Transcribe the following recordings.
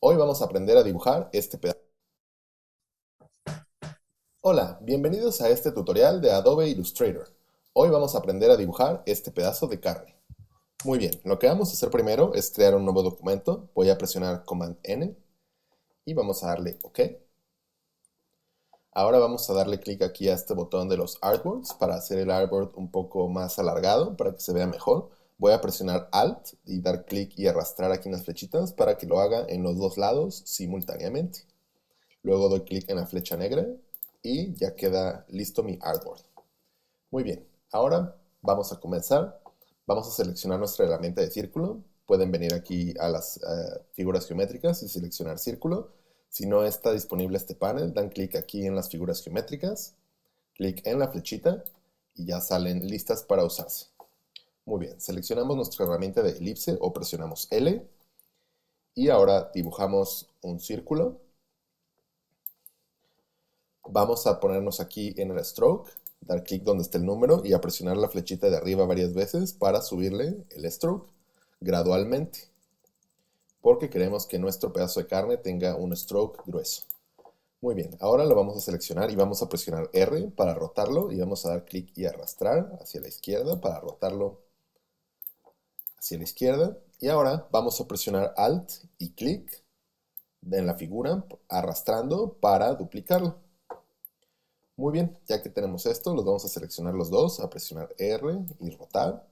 Hoy vamos a aprender a dibujar este pedazo. Hola, bienvenidos a este tutorial de Adobe Illustrator. Hoy vamos a aprender a dibujar este pedazo de carne. Muy bien, lo que vamos a hacer primero es crear un nuevo documento. Voy a presionar Command N y vamos a darle OK. Ahora vamos a darle clic aquí a este botón de los artboards para hacer el artboard un poco más alargado, para que se vea mejor. Voy a presionar Alt y dar clic y arrastrar aquí en las flechitas para que lo haga en los dos lados simultáneamente. Luego doy clic en la flecha negra y ya queda listo mi artboard. Muy bien, ahora vamos a comenzar. Vamos a seleccionar nuestra herramienta de círculo. Pueden venir aquí a las figuras geométricas y seleccionar círculo. Si no está disponible este panel, dan clic aquí en las figuras geométricas, clic en la flechita y ya salen listas para usarse. Muy bien, seleccionamos nuestra herramienta de elipse o presionamos L y ahora dibujamos un círculo. Vamos a ponernos aquí en el stroke, dar clic donde esté el número y a presionar la flechita de arriba varias veces para subirle el stroke gradualmente, porque queremos que nuestro pedazo de carne tenga un stroke grueso. Muy bien, ahora lo vamos a seleccionar y vamos a presionar R para rotarlo y vamos a dar clic y arrastrar hacia la izquierda para rotarlo hacia la izquierda. Y ahora vamos a presionar Alt y clic en la figura arrastrando para duplicarlo. Muy bien, ya que tenemos esto, los vamos a seleccionar los dos, a presionar R y rotar.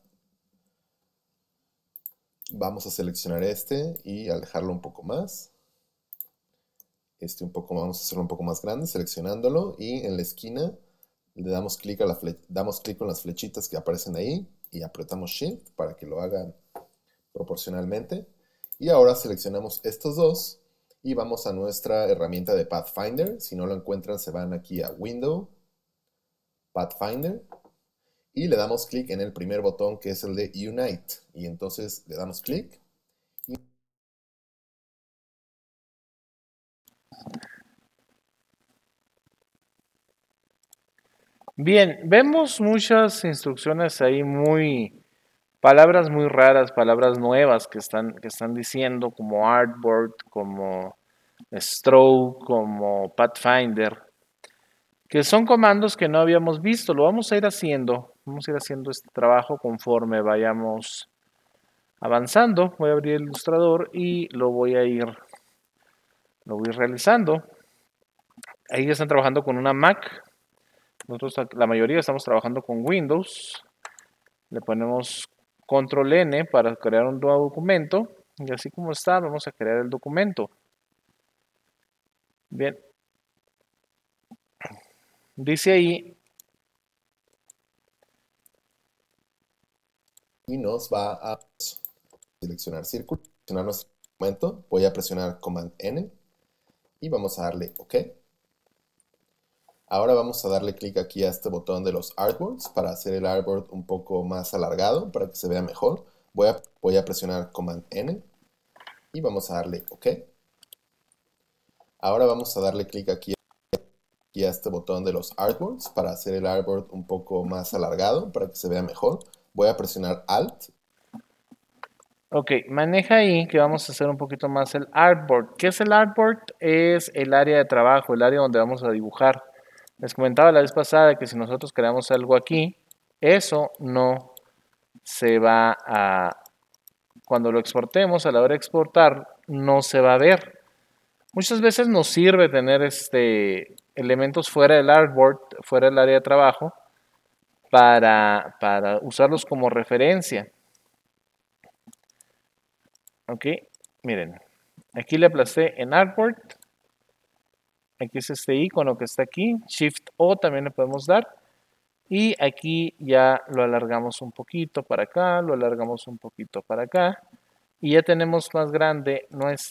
Vamos a seleccionar este y alejarlo un poco más. Vamos a hacerlo un poco más grande, seleccionándolo y en la esquina le damos clic con las flechitas que aparecen ahí y apretamos Shift para que lo haga proporcionalmente. Y ahora seleccionamos estos dos y vamos a nuestra herramienta de Pathfinder. Si no lo encuentran, se van aquí a Window, Pathfinder, y le damos clic en el primer botón que es el de Unite. Y entonces le damos clic. Bien, vemos muchas instrucciones ahí palabras muy raras, palabras nuevas que están diciendo, como artboard, como stroke, como pathfinder, que son comandos que no habíamos visto. Lo vamos a ir haciendo este trabajo conforme vayamos avanzando. Voy a abrir el ilustrador y lo voy realizando. Ahí están trabajando con una Mac. Nosotros, la mayoría, estamos trabajando con Windows. Le ponemos Control N para crear un nuevo documento. Y así como está, vamos a crear el documento. Bien, dice ahí, Y nos va a seleccionar círculo, seleccionar nuestro documento. Voy a presionar Command N y vamos a darle OK. Ahora vamos a darle clic aquí a este botón de los artboards para hacer el artboard un poco más alargado, para que se vea mejor. Voy a presionar Command N y vamos a darle OK. Ahora vamos a darle clic aquí a este botón de los artboards para hacer el artboard un poco más alargado, para que se vea mejor. Voy a presionar Alt. ok, maneja ahí que vamos a hacer un poquito más el artboard. ¿Qué es el artboard? Es el área de trabajo, el área donde vamos a dibujar. Les comentaba la vez pasada que si nosotros creamos algo aquí, eso no se va a... Cuando lo exportemos, a la hora de exportar, no se va a ver. Muchas veces nos sirve tener elementos fuera del artboard, fuera del área de trabajo, para usarlos como referencia. Ok, miren, aquí le aplasté en artboard. Aquí es este icono que está aquí. Shift O también le podemos dar. Y aquí ya lo alargamos un poquito para acá, lo alargamos un poquito para acá. Y ya tenemos más grande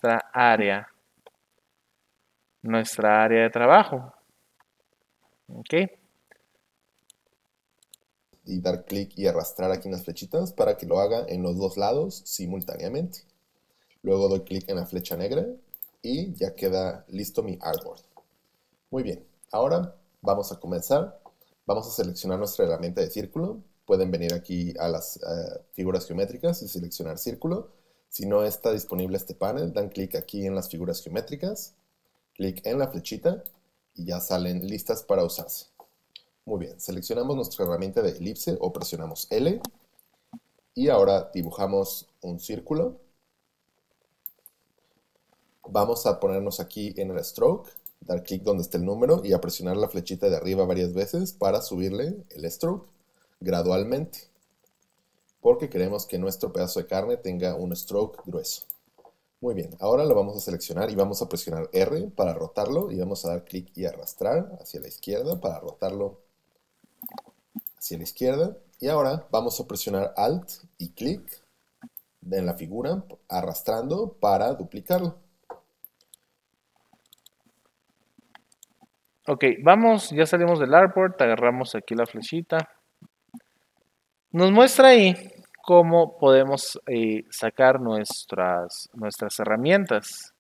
nuestra área de trabajo. Ok. Y dar clic y arrastrar aquí en las flechitas para que lo haga en los dos lados simultáneamente. Luego doy clic en la flecha negra y ya queda listo mi artboard. Muy bien, ahora vamos a comenzar. Vamos a seleccionar nuestra herramienta de círculo. Pueden venir aquí a las figuras geométricas y seleccionar círculo. Si no está disponible este panel, dan clic aquí en las figuras geométricas, clic en la flechita y ya salen listas para usarse. Muy bien, seleccionamos nuestra herramienta de elipse o presionamos L y ahora dibujamos un círculo. Vamos a ponernos aquí en el stroke, dar clic donde esté el número y a presionar la flechita de arriba varias veces para subirle el stroke gradualmente, porque queremos que nuestro pedazo de carne tenga un stroke grueso. Muy bien, ahora lo vamos a seleccionar y vamos a presionar R para rotarlo y vamos a dar clic y arrastrar hacia la izquierda para rotarlo hacia la izquierda. Y ahora vamos a presionar Alt y clic en la figura arrastrando para duplicarlo. Ok, vamos, ya salimos del artboard, agarramos aquí la flechita. Nos muestra ahí cómo podemos sacar nuestras herramientas.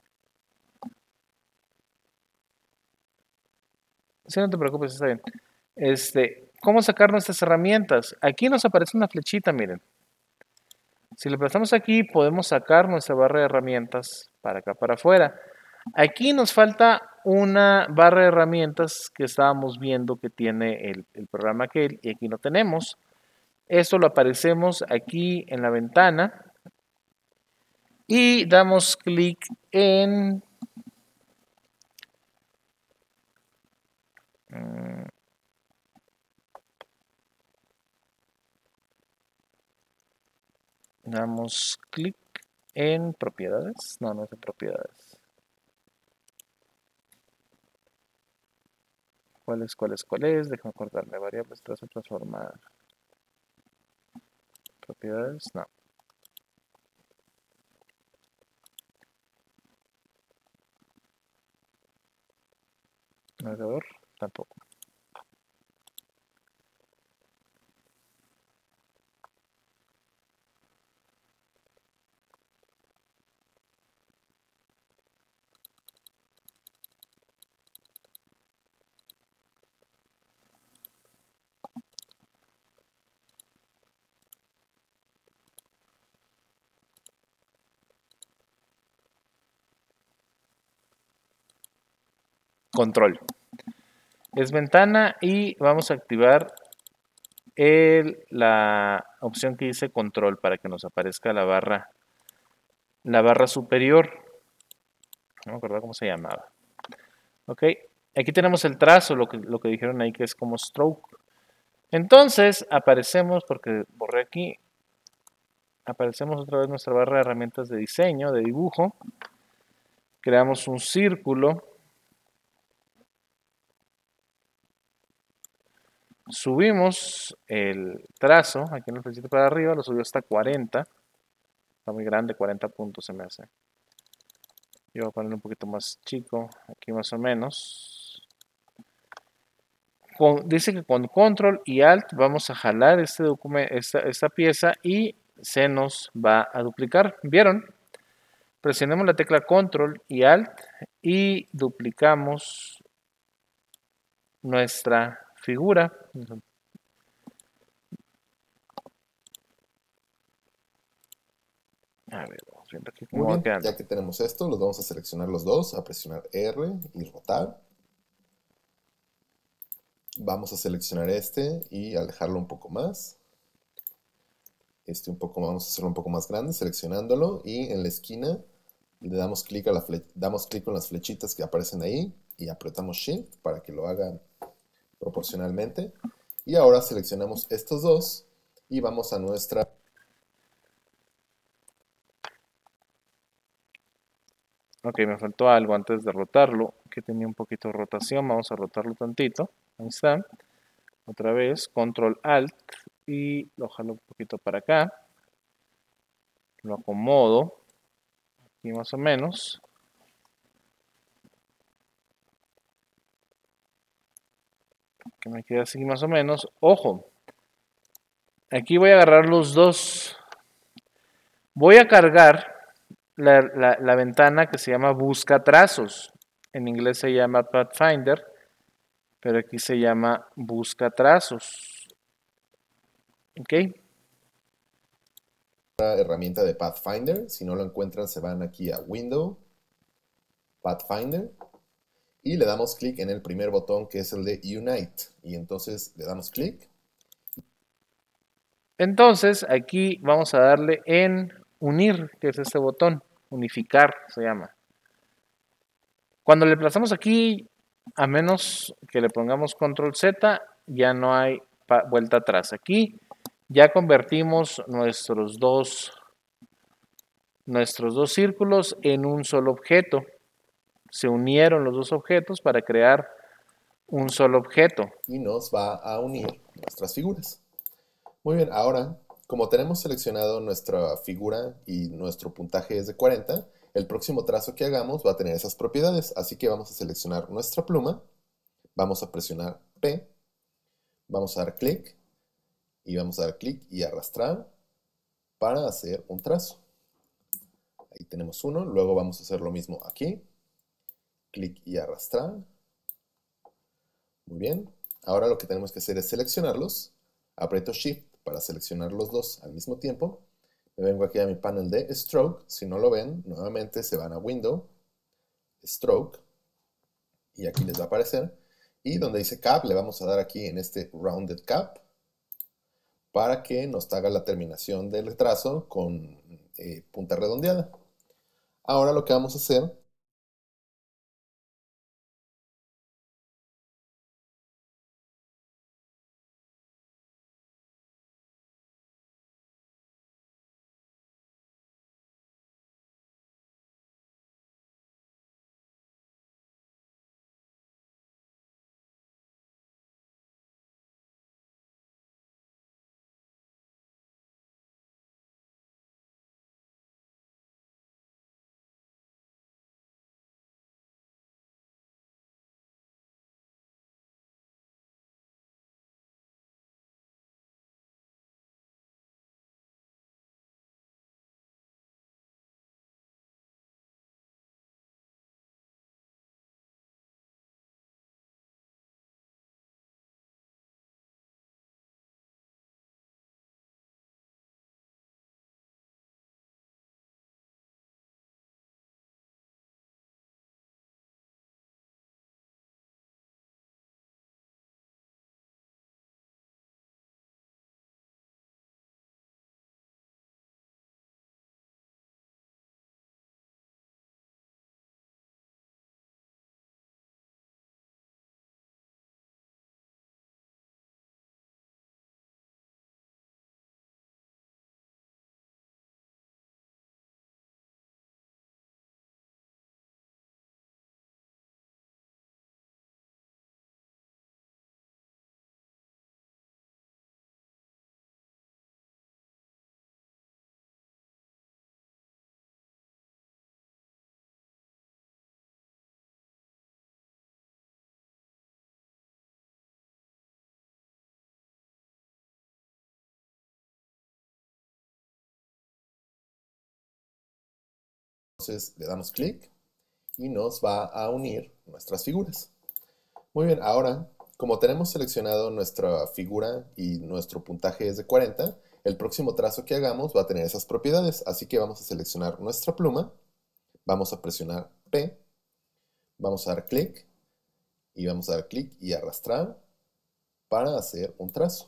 Si no te preocupes, está bien. ¿Cómo sacar nuestras herramientas? Aquí nos aparece una flechita, miren. Si le prestamos aquí, podemos sacar nuestra barra de herramientas para acá, para afuera. Aquí nos falta una barra de herramientas que estábamos viendo que tiene el programa aquel y aquí no tenemos. Esto lo aparecemos aquí en la ventana y damos clic en damos clic en propiedades. No, no es en propiedades. ¿Cuál es? Déjame acordarme. Variables, trazo, transformar. Propiedades, no. Navegador, tampoco. Control. Es ventana y vamos a activar la opción que dice control para que nos aparezca la barra superior. No me acuerdo cómo se llamaba. Ok, aquí tenemos el trazo, lo que dijeron ahí que es como stroke. Entonces aparecemos, porque borré aquí, aparecemos otra vez nuestra barra de herramientas de diseño, de dibujo. Creamos un círculo. Subimos el trazo, aquí en el flechito para arriba, lo subió hasta 40. Está muy grande, 40 puntos se me hace. Yo voy a poner un poquito más chico, aquí más o menos. Dice que con control y alt vamos a jalar esta pieza y se nos va a duplicar. ¿Vieron? Presionemos la tecla control y alt y duplicamos nuestra figura. A ver, vamos viendo aquí cómo Muy va bien, quedando. ya que tenemos esto, los vamos a seleccionar los dos, a presionar R y rotar. Vamos a seleccionar este y alejarlo un poco más. Vamos a hacerlo un poco más grande, seleccionándolo y en la esquina le damos clic con las flechitas que aparecen ahí y apretamos Shift para que lo haga proporcionalmente. Y ahora seleccionamos estos dos y vamos a nuestra... Ok, me faltó algo antes de rotarlo, que tenía un poquito de rotación. Vamos a rotarlo tantito. Ahí está. Otra vez, control alt y lo jalo un poquito para acá. Lo acomodo. Aquí más o menos. Que me quede así más o menos. Ojo. Aquí voy a agarrar los dos. Voy a cargar la ventana que se llama busca trazos. En inglés se llama Pathfinder, pero aquí se llama busca trazos. ¿Ok? herramienta de Pathfinder. Si no lo encuentran, se van aquí a Window, Pathfinder, y le damos clic en el primer botón que es el de Unite. Y entonces le damos clic. Entonces aquí vamos a darle en unir, que es este botón, unificar se llama. Cuando le aplazamos aquí, a menos que le pongamos control Z, ya no hay vuelta atrás. Aquí ya convertimos nuestros dos círculos en un solo objeto. Se unieron los dos objetos para crear un solo objeto. Y nos va a unir nuestras figuras. Muy bien, ahora, como tenemos seleccionado nuestra figura y nuestro puntaje es de 40, el próximo trazo que hagamos va a tener esas propiedades. Así que vamos a seleccionar nuestra pluma, vamos a presionar P, vamos a dar clic y vamos a dar clic y arrastrar para hacer un trazo. Ahí tenemos uno, luego vamos a hacer lo mismo aquí, clic y arrastrar. Muy bien, ahora lo que tenemos que hacer es seleccionarlos, aprieto Shift para seleccionar los dos al mismo tiempo. Me vengo aquí a mi panel de Stroke. Si no lo ven, nuevamente se van a Window, Stroke, y aquí les va a aparecer. Y donde dice Cap, le vamos a dar aquí en este Rounded Cap para que nos haga la terminación del trazo con punta redondeada. Ahora lo que vamos a hacer entonces le damos clic y nos va a unir nuestras figuras. Muy bien, ahora, como tenemos seleccionado nuestra figura y nuestro puntaje es de 40, el próximo trazo que hagamos va a tener esas propiedades. Así que vamos a seleccionar nuestra pluma, vamos a presionar P, vamos a dar clic y vamos a dar clic y arrastrar para hacer un trazo.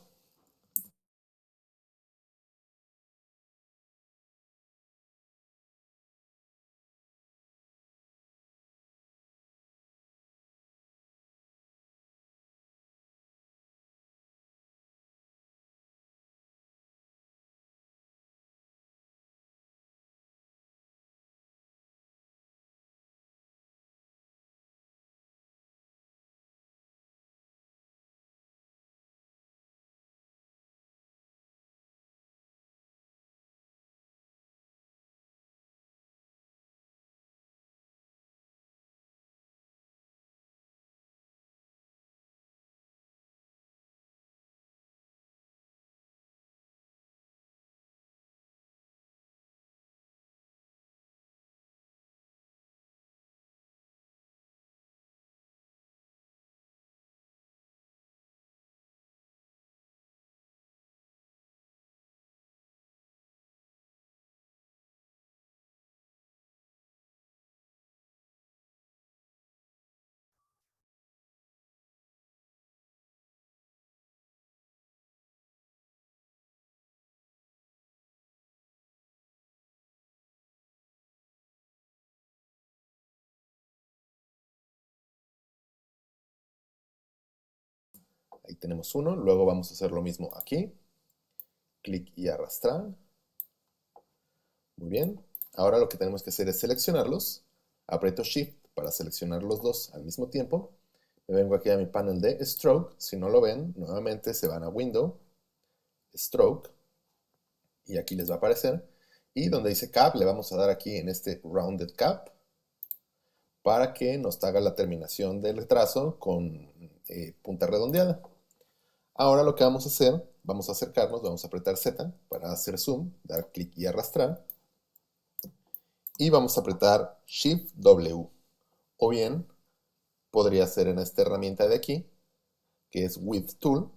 Ahí tenemos uno. Luego vamos a hacer lo mismo aquí. Clic y arrastrar. Muy bien. Ahora lo que tenemos que hacer es seleccionarlos. Aprieto Shift para seleccionar los dos al mismo tiempo. Me vengo aquí a mi panel de Stroke. Si no lo ven, nuevamente se van a Window, Stroke, y aquí les va a aparecer. Y donde dice Cap, le vamos a dar aquí en este Rounded Cap para que nos haga la terminación del trazo con punta redondeada. Ahora lo que vamos a hacer, vamos a acercarnos, vamos a apretar Z para hacer zoom, dar clic y arrastrar. Y vamos a apretar Shift W. O bien, podría ser en esta herramienta de aquí, que es Width Tool.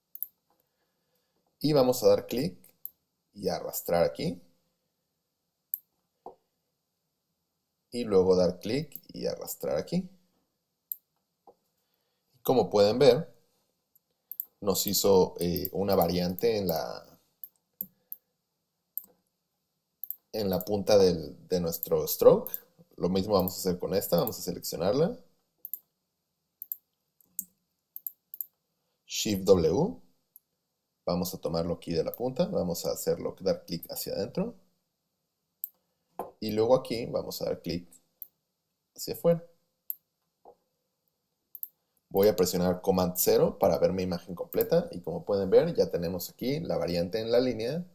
Y vamos a dar clic y arrastrar aquí. Y luego dar clic y arrastrar aquí. Como pueden ver, nos hizo una variante en la punta de nuestro stroke. Lo mismo vamos a hacer con esta, vamos a seleccionarla. Shift W. Vamos a tomarlo aquí de la punta, vamos a hacerlo, dar clic hacia adentro. Y luego aquí vamos a dar clic hacia afuera. Voy a presionar Command 0 para ver mi imagen completa. Y como pueden ver, ya tenemos aquí la variante en la línea.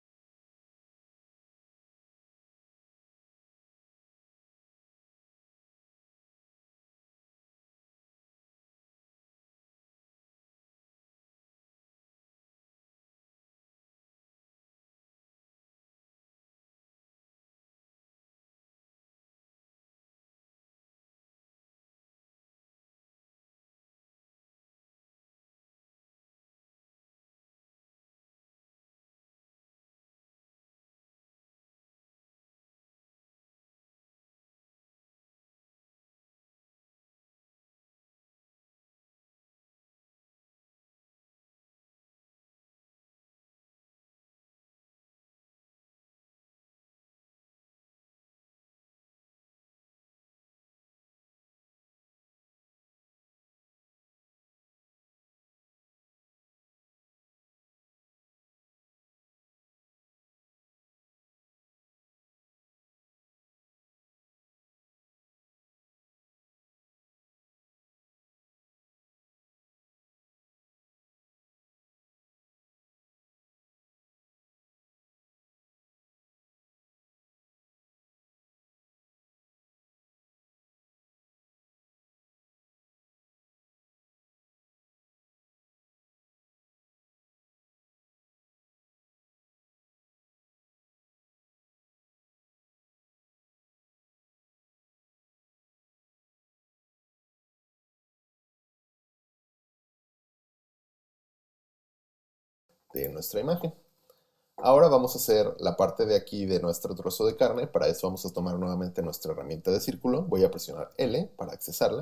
De nuestra imagen. Ahora vamos a hacer la parte de aquí de nuestro trozo de carne. Para eso vamos a tomar nuevamente nuestra herramienta de círculo. Voy a presionar L para accesarla.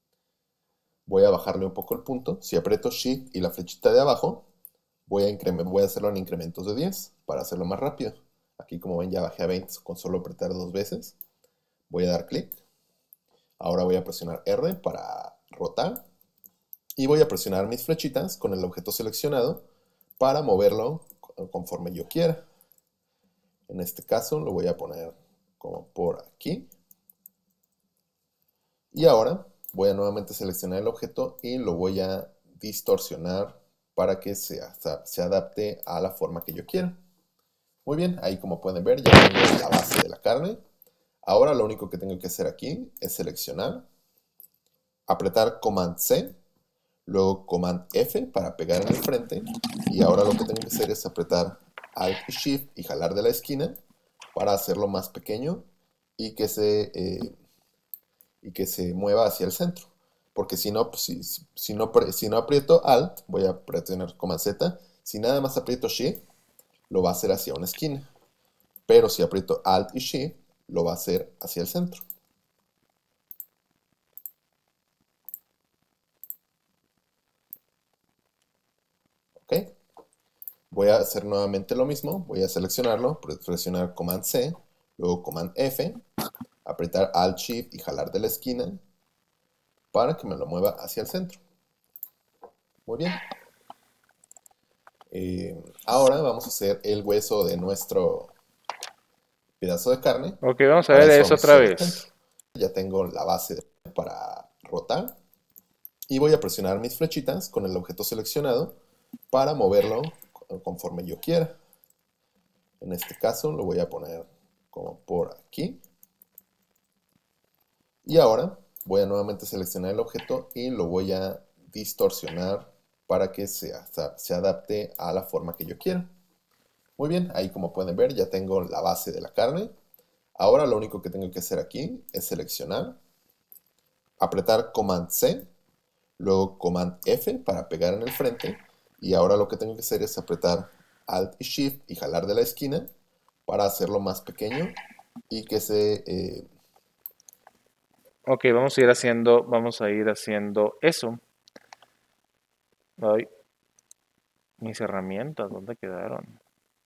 Voy a bajarle un poco el punto. Si aprieto Shift y la flechita de abajo, voy a hacerlo en incrementos de 10 para hacerlo más rápido. Aquí, como ven, ya bajé a 20 con solo apretar 2 veces. Voy a dar clic. Ahora voy a presionar R para rotar. Y voy a presionar mis flechitas con el objeto seleccionado para moverlo conforme yo quiera. En este caso lo voy a poner como por aquí. Y ahora voy a nuevamente seleccionar el objeto y lo voy a distorsionar para que se adapte a la forma que yo quiera. Muy bien, ahí como pueden ver ya tengo la base de la carne. Ahora lo único que tengo que hacer aquí es seleccionar, apretar Command C, luego Command F para pegar en el frente. Y ahora lo que tengo que hacer es apretar Alt y Shift y jalar de la esquina para hacerlo más pequeño y que se mueva hacia el centro. Porque si no, pues, si no aprieto Alt, voy a presionar Command Z. Si nada más aprieto Shift, lo va a hacer hacia una esquina. Pero si aprieto Alt y Shift, lo va a hacer hacia el centro. ¿Ok? Voy a hacer nuevamente lo mismo. Voy a seleccionarlo, presionar Command C, luego Command F, apretar Alt Shift y jalar de la esquina para que me lo mueva hacia el centro. Muy bien. Ahora vamos a hacer el hueso de nuestro pedazo de carne. Ok, vamos a Para ver eso eso vamos a otra hacer el centro. vez. Ya tengo la base para rotar. Y voy a presionar mis flechitas con el objeto seleccionado para moverlo conforme yo quiera. En este caso lo voy a poner como por aquí. Y ahora voy a nuevamente seleccionar el objeto y lo voy a distorsionar para que se adapte a la forma que yo quiera. Muy bien, ahí como pueden ver ya tengo la base de la carne. Ahora lo único que tengo que hacer aquí es seleccionar, apretar Command C, luego Command F para pegar en el frente. Y ahora lo que tengo que hacer es apretar Alt y Shift y jalar de la esquina para hacerlo más pequeño y que se... Ok, vamos a ir haciendo eso. Ay, mis herramientas, ¿dónde quedaron?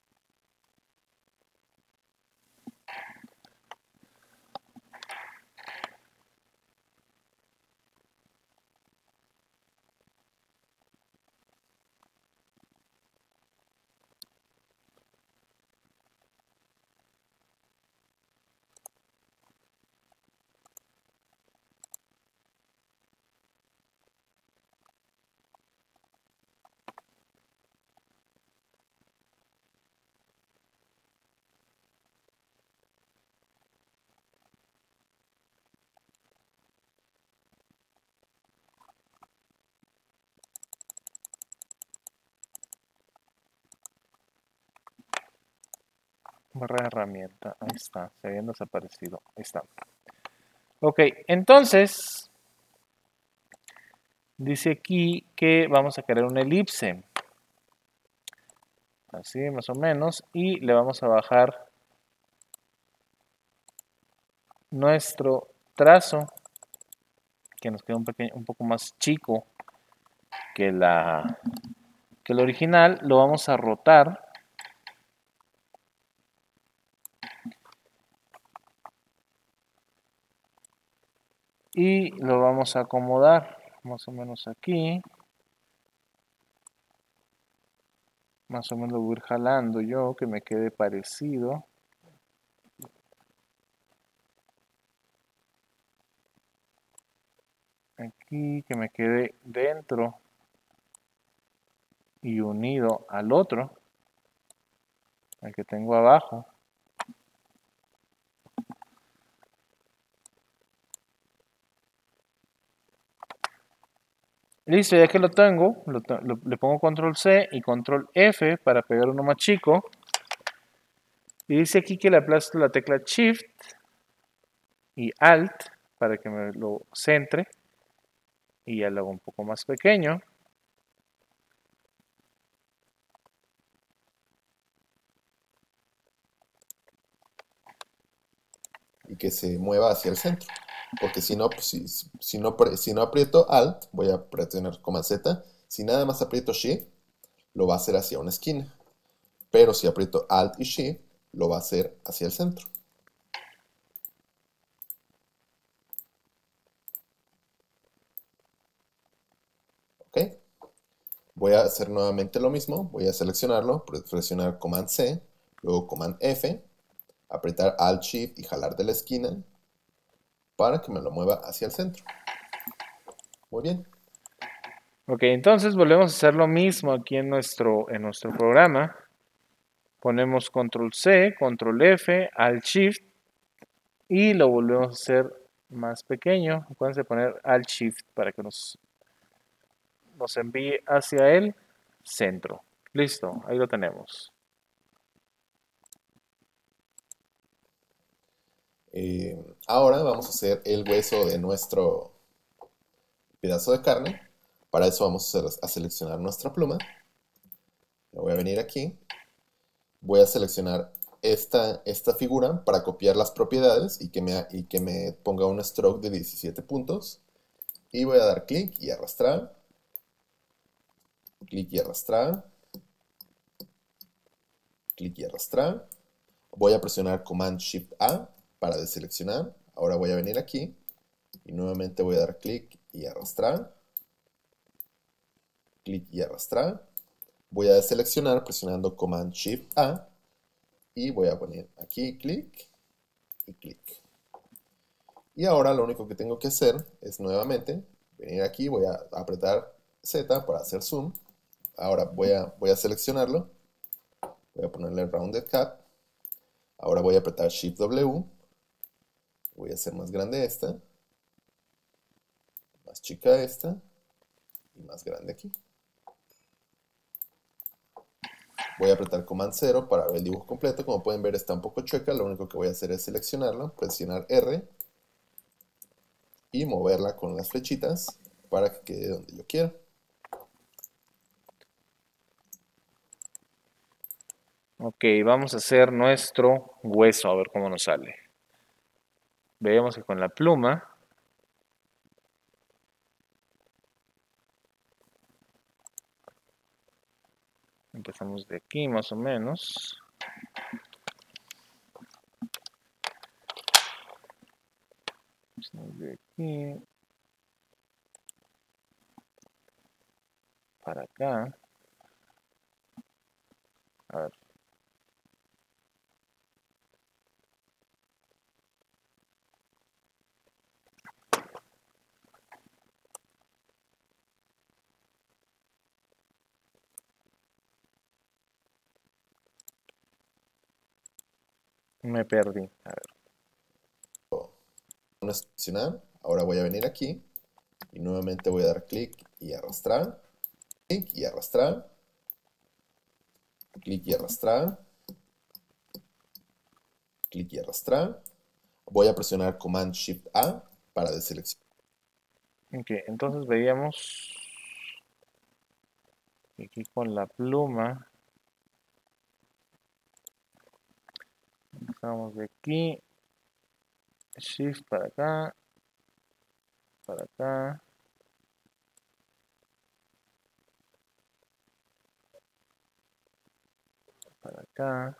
Barra de herramienta, ahí está, se habían desaparecido, ahí está. Ok, entonces, dice aquí que vamos a crear una elipse. Así más o menos, y le vamos a bajar nuestro trazo, que nos queda un poco más chico que que el original. Lo vamos a rotar. Y lo vamos a acomodar más o menos aquí. Más o menos lo voy a ir jalando yo, que me quede parecido. Aquí, que me quede dentro y unido al otro, al que tengo abajo. Listo, ya que lo tengo, le pongo control C y control F para pegar uno más chico. Y dice aquí que le aplasto la tecla Shift y Alt para que me lo centre. Y ya lo hago un poco más pequeño. y que se mueva hacia el centro. Porque si no, pues, si no aprieto Alt, voy a presionar Command Z. Si nada más aprieto Shift, lo va a hacer hacia una esquina. Pero si aprieto Alt y Shift, lo va a hacer hacia el centro. ¿Ok? Voy a hacer nuevamente lo mismo. Voy a seleccionarlo, presionar Command C, luego Command F, apretar Alt Shift y jalar de la esquina para que me lo mueva hacia el centro. Muy bien. Ok, entonces volvemos a hacer lo mismo aquí en nuestro programa. Ponemos control C, control F, Alt Shift y lo volvemos a hacer más pequeño. Acuérdense de poner Alt Shift para que nos envíe hacia el centro. Listo, ahí lo tenemos. Ahora vamos a hacer el hueso de nuestro pedazo de carne. Para eso vamos a seleccionar nuestra pluma. Voy a venir aquí. Voy a seleccionar esta figura para copiar las propiedades y que me ponga un stroke de 17 puntos. Y voy a dar clic y arrastrar. Clic y arrastrar. Clic y arrastrar. Voy a presionar Command Shift A para deseleccionar. Ahora voy a venir aquí y nuevamente voy a dar clic y arrastrar. clic y arrastrar. Voy a deseleccionar presionando Command Shift A y voy a poner aquí clic y clic. Y ahora lo único que tengo que hacer es nuevamente venir aquí, voy a apretar Z para hacer zoom. Ahora voy a seleccionarlo, voy a ponerle Rounded Cap. Ahora voy a apretar Shift W, voy a hacer más grande esta, más chica esta y más grande aquí. Voy a apretar Command 0 para ver el dibujo completo. Como pueden ver está un poco chueca, lo único que voy a hacer es seleccionarlo, presionar R y moverla con las flechitas para que quede donde yo quiera. Ok, vamos a hacer nuestro hueso, a ver cómo nos sale. Veamos que con la pluma empezamos de aquí más o menos. Empezamos de aquí para acá. A ver. Me perdí. A ver. Seleccionar. Ahora voy a venir aquí y nuevamente voy a dar clic y arrastrar, clic y arrastrar, clic y arrastrar, clic y arrastrar. Voy a presionar Command Shift A para deseleccionar. Ok, entonces veíamos aquí con la pluma. Empezamos de aquí. Shift para acá. Para acá. Para acá.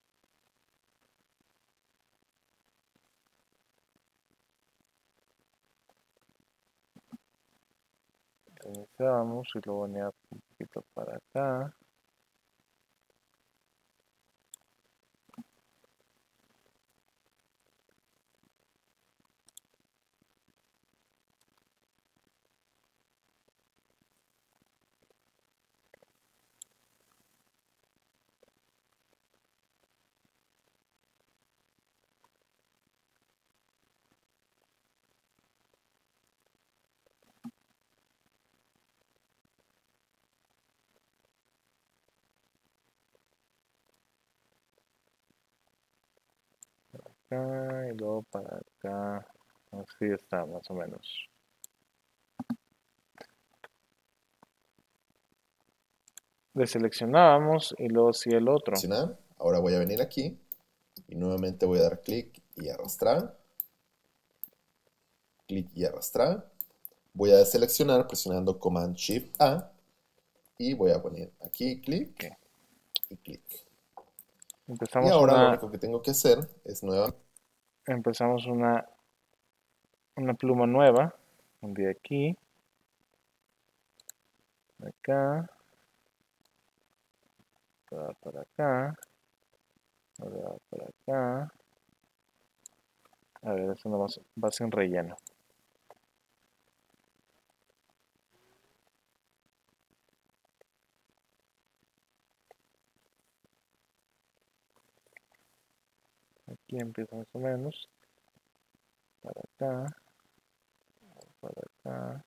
Iniciamos y luego venía un poquito para acá. Acá y luego para acá. Así está, más o menos. Deseleccionábamos y luego sí el otro. Ahora voy a venir aquí y nuevamente voy a dar clic y arrastrar, clic y arrastrar. Voy a deseleccionar presionando Command Shift A y voy a poner aquí clic Okay. y clic. Y Empezamos ahora lo una, único que tengo que hacer es empezamos una pluma nueva. De aquí, acá, para acá, ahora para acá. A ver, eso no va sin relleno. Aquí empieza más o menos. Para acá, para acá.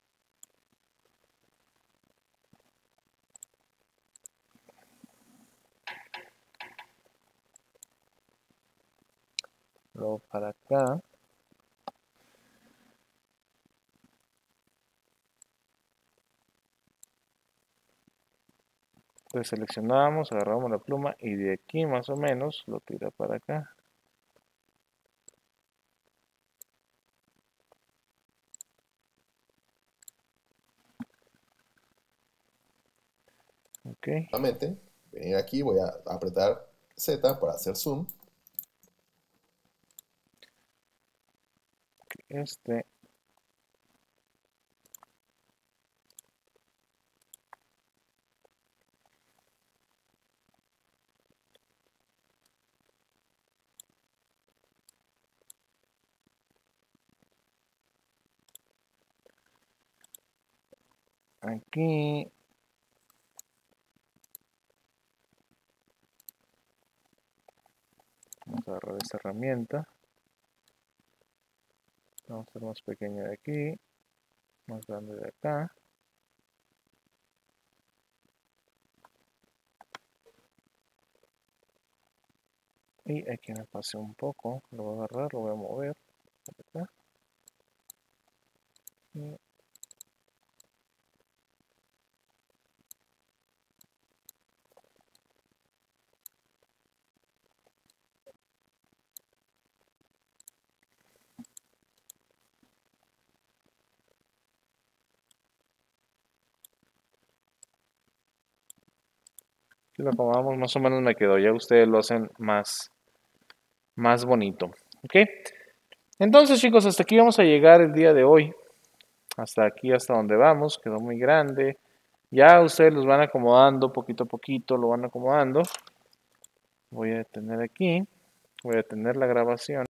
Luego para acá. Entonces seleccionamos, agarramos la pluma y de aquí más o menos lo tira para acá. Ok. nuevamente venir aquí, voy a apretar Z para hacer zoom. Este Aquí. Vamos a agarrar esta herramienta. Vamos a hacer más pequeño de aquí. Más grande de acá. Y aquí me pasé un poco. Lo voy a agarrar, lo voy a mover. Acá. Y si lo acomodamos más o menos me quedó. Ya ustedes lo hacen más bonito. ¿Ok? Entonces, chicos, hasta aquí vamos a llegar el día de hoy. Hasta aquí, hasta donde vamos. Quedó muy grande. Ya ustedes los van acomodando poquito a poquito, lo van acomodando. Voy a detener aquí. Voy a detener la grabación.